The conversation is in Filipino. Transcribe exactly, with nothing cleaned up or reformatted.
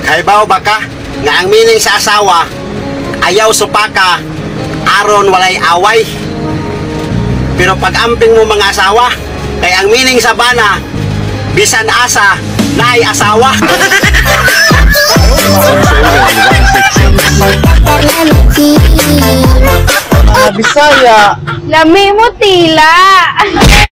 Kaibaw ba ka nga ang meaning sa asawa ayaw supaka aron walay away. Pero pag amping mo mga asawa, kay ang meaning sa bana bisan asa naay asawa. Bisaya. Lami mo tila.